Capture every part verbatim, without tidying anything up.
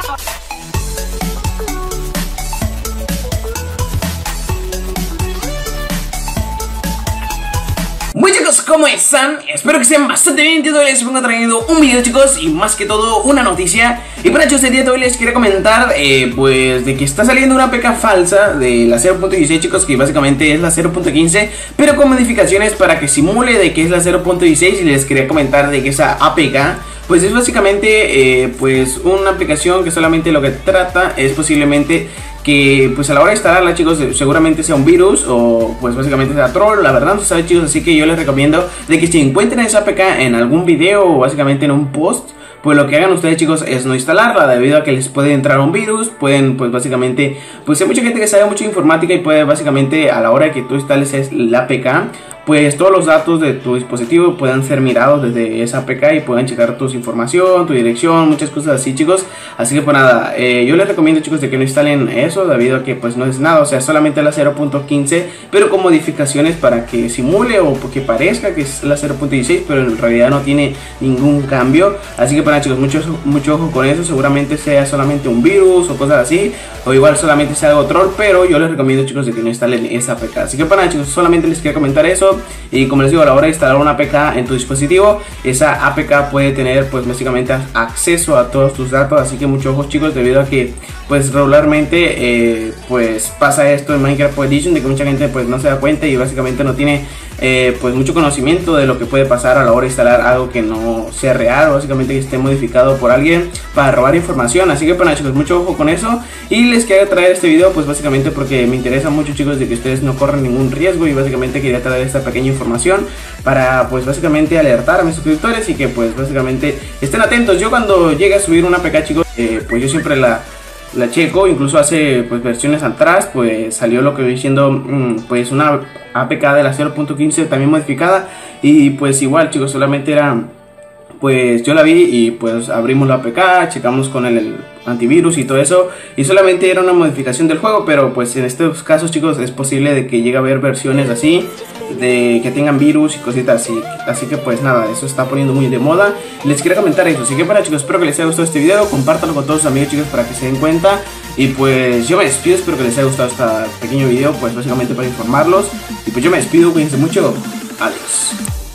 Muy chicos, ¿cómo están? Espero que estén bastante bien. El día de hoy les vengo trayendo un video, chicos, y más que todo una noticia. Y para chicos, el día de hoy les quería comentar eh, pues de que está saliendo una A P K falsa de la cero punto dieciséis, chicos, que básicamente es la cero punto quince, pero con modificaciones para que simule de que es la cero punto dieciséis. Y les quería comentar de que esa A P K pues es básicamente eh, pues una aplicación que solamente lo que trata es posiblemente que pues a la hora de instalarla, chicos, seguramente sea un virus o pues básicamente sea troll, la verdad no se sabe, chicos, así que yo les recomiendo de que si encuentren esa A P K en algún video o básicamente en un post, pues lo que hagan ustedes, chicos, es no instalarla, debido a que les puede entrar un virus. Pueden, pues básicamente, pues hay mucha gente que sabe mucho de informática y puede básicamente a la hora de que tú instales la A P K, pues todos los datos de tu dispositivo puedan ser mirados desde esa A P K y puedan checar tu información, tu dirección, muchas cosas así, chicos. Así que pues nada, eh, yo les recomiendo, chicos, de que no instalen eso, debido a que pues no es nada, o sea, solamente la cero punto quince, pero con modificaciones para que simule o que parezca que es la cero punto dieciséis, pero en realidad no tiene ningún cambio. Así que pues nada, chicos, mucho, mucho ojo con eso, seguramente sea solamente un virus o cosas así, o igual solamente sea algo troll, pero yo les recomiendo, chicos, de que no instalen esa A P K. Así que pues nada, chicos, solamente les quería comentar eso. Y como les digo, a la hora de instalar una A P K en tu dispositivo, esa A P K puede tener pues básicamente acceso a todos tus datos. Así que mucho ojo, chicos, debido a que pues regularmente eh, pues pasa esto en Minecraft Edition, de que mucha gente pues no se da cuenta y básicamente no tiene eh, pues mucho conocimiento de lo que puede pasar a la hora de instalar algo que no sea real, o básicamente que esté modificado por alguien para robar información. Así que pues nada, chicos, mucho ojo con eso. Y les quería traer este video pues básicamente porque me interesa mucho, chicos, de que ustedes no corran ningún riesgo, y básicamente quería traer esta pequeña información para pues básicamente alertar a mis suscriptores y que pues básicamente estén atentos. Yo cuando llegue a subir una A P K, chicos, eh, pues yo siempre la la checo, incluso hace pues versiones atrás pues salió lo que voy diciendo, mmm, pues una A P K de la cero punto quince también modificada, y pues igual, chicos, solamente era pues yo la vi y pues abrimos la A P K, checamos con el, el antivirus y todo eso, y solamente era una modificación del juego. Pero pues en estos casos, chicos, es posible de que llegue a haber versiones así, de que tengan virus y cositas así. Así que pues nada, eso está poniendo muy de moda. Les quería comentar eso. Así que bueno, chicos, espero que les haya gustado este video. Compártanlo con todos sus amigos, chicos, para que se den cuenta. Y pues yo me despido, espero que les haya gustado este pequeño video, pues básicamente para informarlos. Y pues yo me despido, cuídense mucho. Adiós.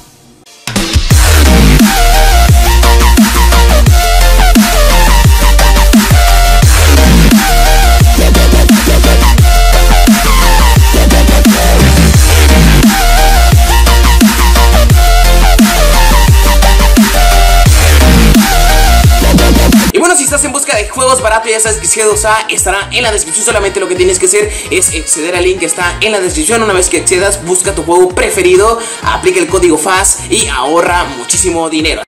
Si estás en busca de juegos baratos, ya sabes que C dos A estará en la descripción. Solamente lo que tienes que hacer es acceder al link que está en la descripción. Una vez que accedas, busca tu juego preferido, aplica el código F A S y ahorra muchísimo dinero.